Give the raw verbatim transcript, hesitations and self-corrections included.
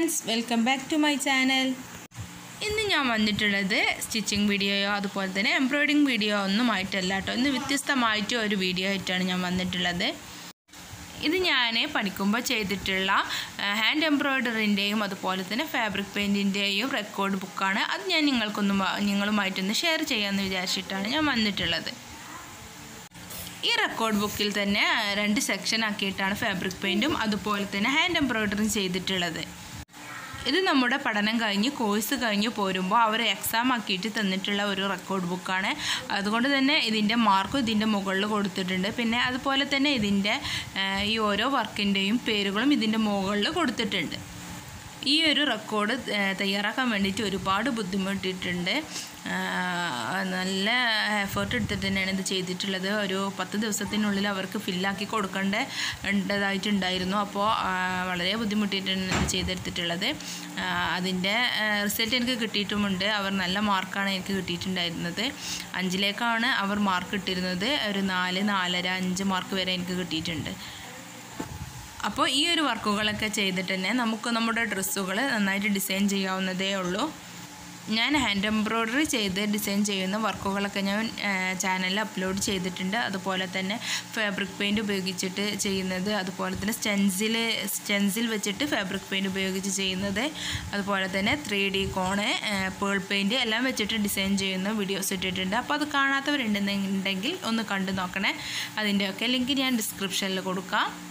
friends, welcome back to my channel. ഇന്ന് ഞാൻ വന്നിട്ടുള്ളത് സ്റ്റിച്ചിങ് വീഡിയോയോ അതുപോലെ തന്നെ എംബ്രോയിഡറിങ് വീഡിയോ ഒന്നും ആയിട്ടല്ല കേട്ടോ. ഇന്ന് വ്യത്യസ്തമായിട്ട് ഒരു വീഡിയോ ആയിട്ടാണ് ഞാൻ വന്നിട്ടുള്ളത്. ഇത് ഞാൻ പഠിക്കുമ്പോൾ ചെയ്തിട്ടുള്ള ഹാൻഡ് എംബ്രോയിഡറിൻ്റെയും അതുപോലെ തന്നെ ഫാബ്രിക് പെയിൻറ്റിൻ്റെയും റെക്കോർഡ് ബുക്കാണ്. അത് ഞാൻ നിങ്ങൾക്കൊന്നും നിങ്ങളുമായിട്ടൊന്ന് ഷെയർ ചെയ്യാമെന്ന് വിചാരിച്ചിട്ടാണ് ഞാൻ വന്നിട്ടുള്ളത്. ഈ റെക്കോർഡ് ബുക്കിൽ തന്നെ രണ്ട് സെക്ഷൻ ആക്കിയിട്ടാണ് ഫാബ്രിക് പെയിൻറ്റും അതുപോലെ തന്നെ ഹാൻഡ് എംബ്രോയിഡറിയും ചെയ്തിട്ടുള്ളത്. ഇത് നമ്മുടെ പഠനം കഴിഞ്ഞ് കോഴ്സ് കഴിഞ്ഞ് പോരുമ്പോൾ അവർ എക്സാം ആക്കിയിട്ട് തന്നിട്ടുള്ള ഒരു റെക്കോർഡ് ബുക്കാണ്. അതുകൊണ്ട് തന്നെ ഇതിൻ്റെ മാർക്കും ഇതിൻ്റെ മുകളിൽ കൊടുത്തിട്ടുണ്ട്. പിന്നെ അതുപോലെ തന്നെ ഇതിൻ്റെ ഈ ഓരോ വർക്കിൻ്റെയും പേരുകളും ഇതിൻ്റെ മുകളിൽ കൊടുത്തിട്ടുണ്ട്. ഈ ഒരു റെക്കോർഡ് തയ്യാറാക്കാൻ വേണ്ടിയിട്ട് ഒരുപാട് ബുദ്ധിമുട്ടിയിട്ടുണ്ട്. നല്ല എഫേർട്ട് എടുത്തിട്ട് തന്നെയാണ് ഇത് ചെയ്തിട്ടുള്ളത്. ഒരു പത്ത് ദിവസത്തിനുള്ളിൽ അവർക്ക് ഫില്ലാക്കി കൊടുക്കേണ്ടതായിട്ടുണ്ടായിരുന്നു. അപ്പോൾ വളരെ ബുദ്ധിമുട്ടിയിട്ടാണ് ഇത് ചെയ്തെടുത്തിട്ടുള്ളത്. അതിൻ്റെ റിസൾട്ട് എനിക്ക് കിട്ടിയിട്ടുമുണ്ട്. അവർ നല്ല മാർക്കാണ് എനിക്ക് കിട്ടിയിട്ടുണ്ടായിരുന്നത്. അഞ്ചിലേക്കാണ് അവർ മാർക്ക് കിട്ടിയിരുന്നത്. ഒരു നാല് നാലര അഞ്ച് മാർക്ക് വരെ എനിക്ക് കിട്ടിയിട്ടുണ്ട്. അപ്പോൾ ഈ ഒരു വർക്കുകളൊക്കെ ചെയ്തിട്ട് തന്നെ നമുക്ക് നമ്മുടെ ഡ്രസ്സുകൾ നന്നായിട്ട് ഡിസൈൻ ചെയ്യാവുന്നതേ ഉള്ളൂ. ഞാൻ ഹാൻഡ് എംബ്രോയ്ഡറി ചെയ്ത് ഡിസൈൻ ചെയ്യുന്ന വർക്കുകളൊക്കെ ഞാൻ ചാനലിൽ അപ്ലോഡ് ചെയ്തിട്ടുണ്ട്. അതുപോലെ തന്നെ ഫാബ്രിക് പെയിൻറ്റ് ഉപയോഗിച്ചിട്ട് ചെയ്യുന്നത്, അതുപോലെ തന്നെ സ്റ്റെൻസിൽ സ്റ്റെൻസിൽ വെച്ചിട്ട് ഫാബ്രിക് പെയിൻറ്റ് ഉപയോഗിച്ച് ചെയ്യുന്നത്, അതുപോലെ തന്നെ three D cone, pearl paint എല്ലാം വെച്ചിട്ട് ഡിസൈൻ ചെയ്യുന്ന വീഡിയോസ് ഇട്ടിട്ടുണ്ട്. അപ്പോൾ അത് കാണാത്തവരുണ്ടെന്നുണ്ടെങ്കിൽ ഒന്ന് കണ്ടു നോക്കണേ. അതിൻ്റെയൊക്കെ ലിങ്ക് ഞാൻ ഡിസ്ക്രിപ്ഷനിൽ കൊടുക്കാം.